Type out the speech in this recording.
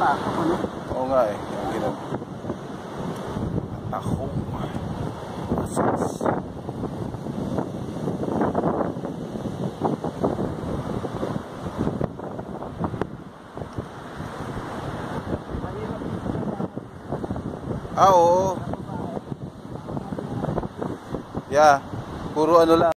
pasok, ano? Oo nga eh. Yung ginag... Ako. Mussels. Oo. Yeah. Puro ano lang.